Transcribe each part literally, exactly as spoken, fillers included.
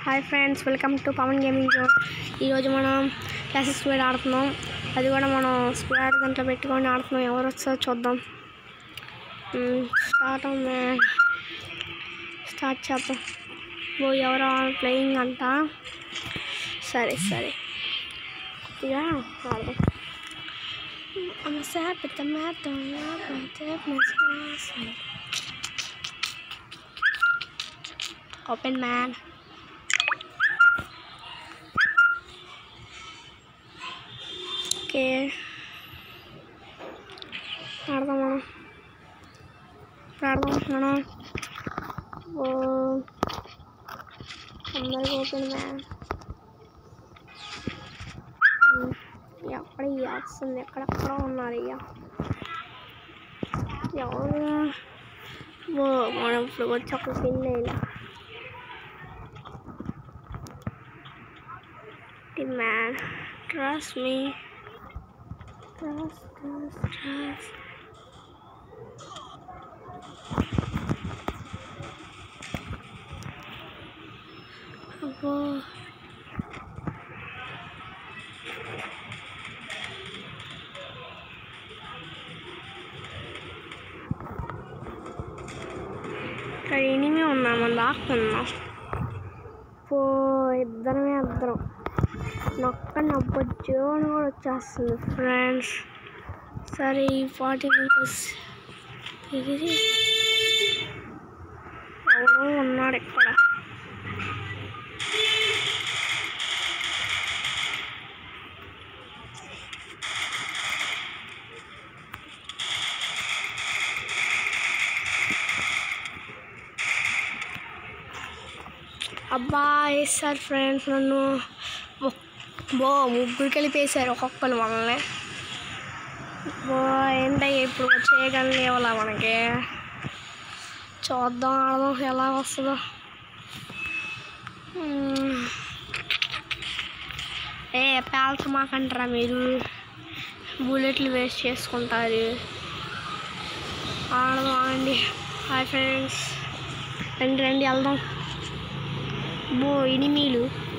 Hi friends, welcome to Pawan gaming zone. ఈరోజు మనం classic speed ఆడుతున్నాం. అది కూడా మనం స్పీడ్ దాంట్లో పెట్టుకొని ఆడుతున్నాం. ఎవరు వస్తుందో చూద్దాం. స్టార్ట్ స్టార్ట్ చేద్దాం. ఓ ఎవరో ప్లేయింగ్ అంట. సరే సరే ఇక ఆడదాం. Open man. ఓకే ఆడదాం మనం ఆడదాం మనం ఓ అందరికి ఓపెన్ మ్యాన్. ఎక్కడ వస్తుంది, ఎక్కడెక్కడ ఉన్నారు ఇక ఎవరు. ఓ మనం ఇప్పుడు వచ్చి ఒక పిన్ అయినా man, trust me, trust, trust, trust. Abbo ఇక్కడ ఎనిమి ఉన్నామని దాక్కున్నాం. పో ఇద్దరమే ఇద్దరం నొక్క నవ్వచ్చు అని కూడా వచ్చేస్తుంది ఫ్రెండ్స్. సరే ఈ పార్టీ తిరిగి ఎవడో ఉన్నాడు ఇక్కడ. అబ్బా వేస్తారు ఫ్రెండ్స్ నన్ను. బో ముగ్గురు కలిపేశారు ఒక్కొక్కరు మనల్ని. బో ఏంటయ్యా ఇప్పుడు చేయగలను లేవలా మనకి. చూద్దాం ఆడదాం ఎలా వస్తుందో. ఏ పేల్చమాకంటారా మీరు, బుల్లెట్లు వేస్ట్ చేసుకుంటారు. ఆడదాం అండి. హాయ్ ఫ్రెండ్స్, రండి రండి వెళ్దాం. బో ఎనిమీలు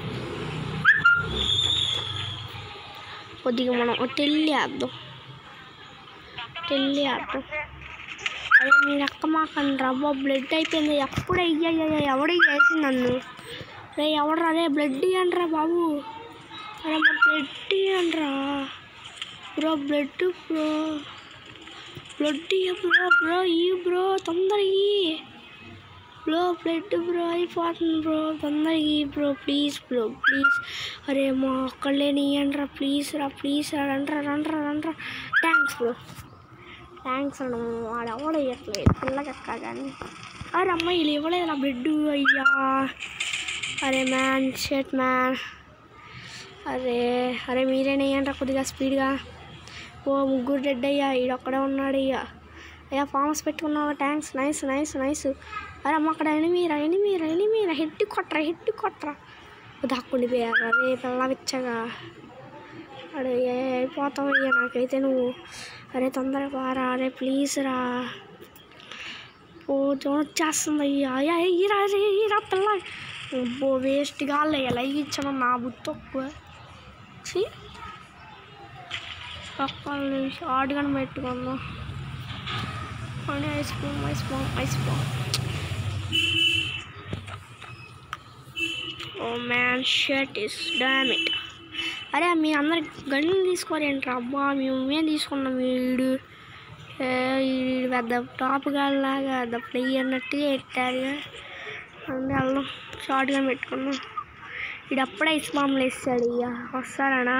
కొద్దిగా మనం టెల్లి వేద్దాం టెల్లి వేద్దాం అదే మీరు ఎక్క మాకండి రా. బో బ్లడ్ అయిపోయింది. ఎప్పుడు అయ్యా ఎవడ వేసింది నన్ను. రే ఎవడరా రే బ్లడ్ ఇవ్వండి రా బాబు. అరే మా బ్లడ్ ఇవ్వండి రా బ్రో. బ్లడ్ బ్రో బ్లడ్ ఇయ్య బ్రో. బ్రో ఈ బ్రో తొందర ఇయ్యి బ్రో. బ్లడ్ బ్రో అయిపోతుంది బ్రో. తొందరగా ఇయ్యి బ్రో ప్లీజ్ బ్రో ప్లీజ్. అరే మా ఒక్కళ్ళేని ఇవ్వండి రా ప్లీజ్ రా ప్లీజ్ రా. రండ్రా రండ్రా రండ్రా. థ్యాంక్స్ బ్రో థ్యాంక్స్ అన్న. వాడు ఎవడు ఇవ్వట్లేదు పిల్లకక్క కానీ. అరే అమ్మాయిలు ఇవ్వలేదు నా బ్లడ్ అయ్యా. అరే మ్యాన్ షెట్ మ్యాన్. అరే అరే మీరేనా ఇవ్వండి రా కొద్దిగా స్పీడ్గా. ఓ ముగ్గురు డెడ్ అయ్యా. ఈడొక్కడే ఉన్నాడు అయ్యా. అయ్యా ఫార్మ్స్ పెట్టుకున్నావా. Thanks nice nice nice. అరే అమ్మ అక్కడ ఎనిమీరా ఎనిమీరా ఎనిమీరా. హెడ్ కొట్టరా హెడ్ కొట్టరా. దాక్కుండిపోయారు అరే పిల్ల విచ్చగా. అరే అయిపోతావు అయ్యా నాకైతే నువ్వు. అరే తొందరగా పారా అరే ప్లీజ్ రా. ఓ జోన్ వచ్చేస్తుంది అయ్యా. అయ్యా ఇరా రే ఇరా పిల్ల. బో వేస్ట్గా అలా ఇచ్చాను నా బుద్ధి తక్కువ. ఒక్కళ్ళు షార్ట్గానే పెట్టుకుందాం అని. Ice bomb ice bomb ice bomb. Oh man shirt is damn it. అరే మీ అందరు గన్నులు తీసుకోరేంట్రా. అబ్బా మేమేం తీసుకున్నాం. వీడు వీడు పెద్ద టాప్ గాల్లాగా పెద్ద ప్లేయర్ అన్నట్టుగా పెట్టారు. అందు వెళ్దాం షార్ట్గా పెట్టుకున్నాం. వీడు అప్పుడే ఐస్ బాంబులు వేస్తాడు. ఇక వస్తారనా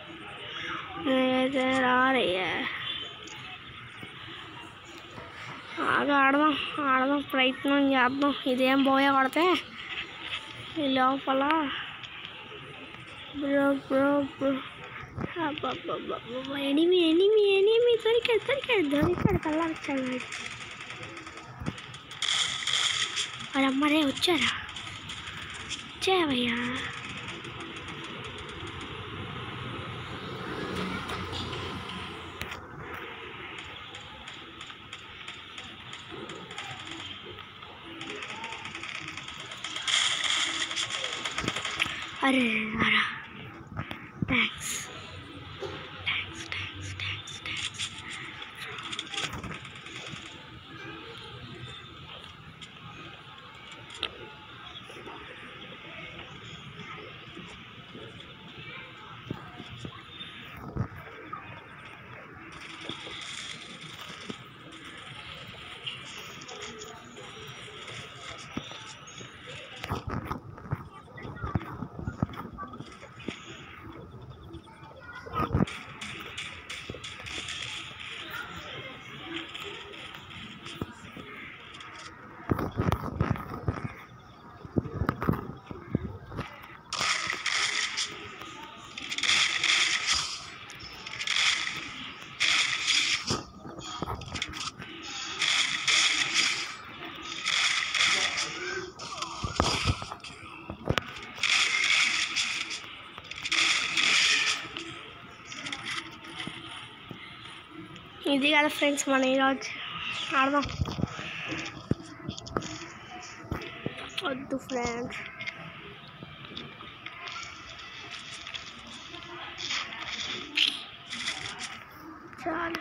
రారయ్యా. బాగా ఆడదాం ఆడదాం ప్రయత్నం చేద్దాం. ఇదేం పోయా కొడితే ఈ లోపల bro bro bro. Enemy enemy enemy దొరికాడు దొరికాడు దొరికాడు కల్లా వచ్చాడు. వాళ్ళ అమ్మరే వచ్చారా వచ్చావయ్యా. అరే అరా thanks thanks thanks thanks thanks ఇది కదా ఫ్రెండ్స్ మన ఈరోజు ఆడదాం. వద్దు ఫ్రెండ్స్ చాలు.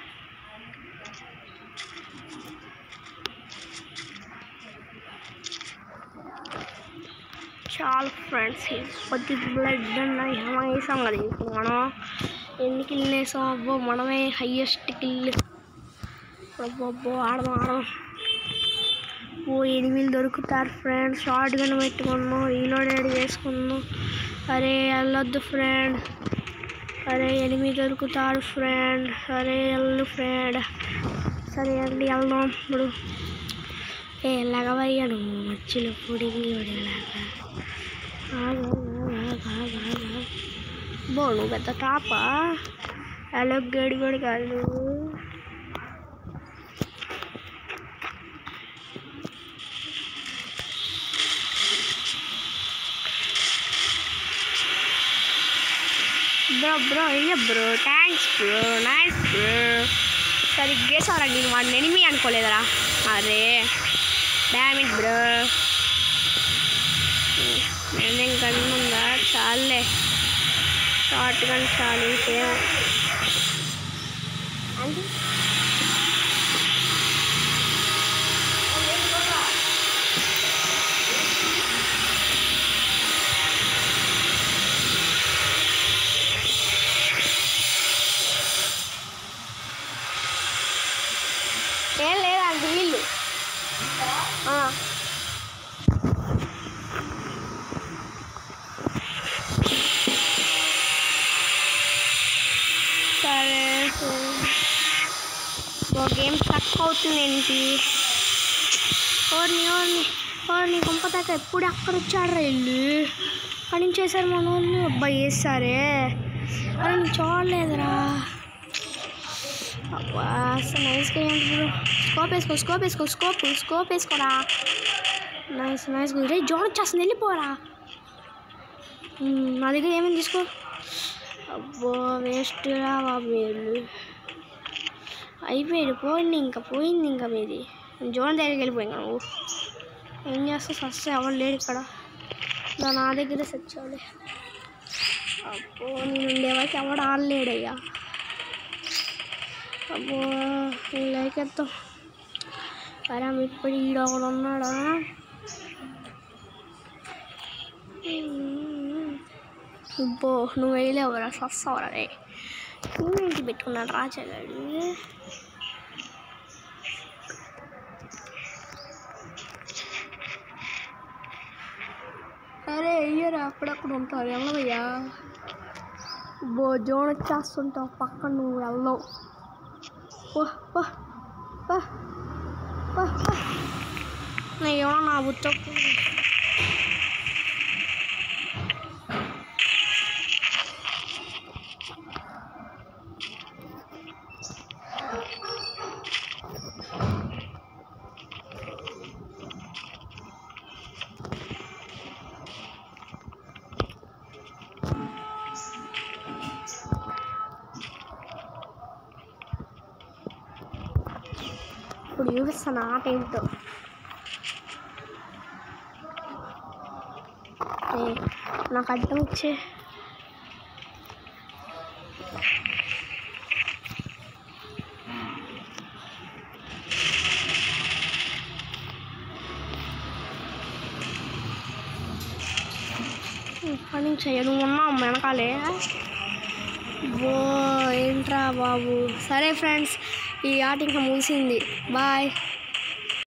చాలు ఫ్రెండ్స్ కొద్ది బ్లడ్ ఉన్నాయి వేసాం కదా ఇప్పుడు మనం ఎన్ని కిల్లు వేసాం. అబ్బో మనమే హయ్యెస్ట్ కిల్. అబ్బో ఆడదాం ఆడదాం. ఓ ఎనిమిది దొరుకుతారు ఫ్రెండ్. షార్ట్ గన్ పెట్టుకున్నాం, రీలోడెడ్ చేసుకున్నాం. అరే వెళ్ళొద్దు ఫ్రెండ్. అరే ఎనిమిది దొరుకుతారు ఫ్రెండ్. సరే వెళ్ళు ఫ్రెండ్. సరే అండి వెళ్దాం ఇప్పుడు. ఏ ఎలాగవయ్యాను మధ్యలో పొడిగి పడేలాగా. బో నువ్వు పెద్ద టాపా? హలో గడి కూడా కాదు నువ్వు. బ్రో బ్రో అయ్యా bro thanks bro nice bro. సరిగ్గా సార్ నేను వాడిని ఎనిమి అనుకోలేదరా. అరే డామిట్ బ్రో. నేనేం గన్ ఉందా? చాలే షార్ట్ గన్ చాలు. ఇంకేం అంటే ఏం లేదండి వీళ్ళు. సరే గేమ్ స్టక్ అవుతుంది ఏంటి? ఓర్ని ఓర్ని ఓర్ని గుంప దాకా ఎప్పుడు అక్కడ వచ్చాడు రైళ్ళు. అక్కడి నుంచి వేసారు మన వాళ్ళు. అబ్బాయి వేస్తారే. అరే నేను చూడలేదురా. అబ్బా అసలు నైస్గా ఏంటి బ్రో. స్కోప్ వేసుకో స్కోప్ వేసుకో స్కోప్ స్కోప్ వేసుకోరా. Nice nice. రే జోన్ వచ్చేస్తుంది వెళ్ళిపోరా. నా దగ్గర ఏమేమి తీసుకో. అబ్బో వేస్ట్ రా బాబు వీళ్ళు. అయిపోయాడు పోయింది ఇంకా పోయింది ఇంకా మీది. జోన్ దగ్గరికి వెళ్ళిపోయింది నువ్వు. ఏం చేస్తావు? ఫస్ట్ ఎవరు లేడు ఇక్కడ. నా దగ్గర సచ్చాలి. అబ్బో నేను ఉండేవారికి ఎవడు ఆడలేడయ్యా. అబ్బో లేకెత్తాం. అరే ఇప్పుడు ఈడ ఒకడు ఉన్నాడా? అబ్బో నువ్వు వేయలేవురా సస్తావరా. రే ఇంటి పెట్టుకున్నాడు రాజాగాడు. అరే అయ్యారా అప్పుడప్పుడు ఉంటావు వెళ్ళవయ్యా. బో జోన్ వచ్చేస్తుంటావు పక్కన నువ్వు వెళ్ళవు. ఏమో నా బుచ్చ ఇప్పుడు చూపిస్తాను ఆట ఏంటో. రే నాకు అడ్డం ఇచ్చే పని చెయ్య నువ్వు ఉన్నావు వెనకాలే బో ఏంట్రా బాబు సరే ఫ్రెండ్స్ ఈ ఆట ఇంకా ముగిసింది బాయ్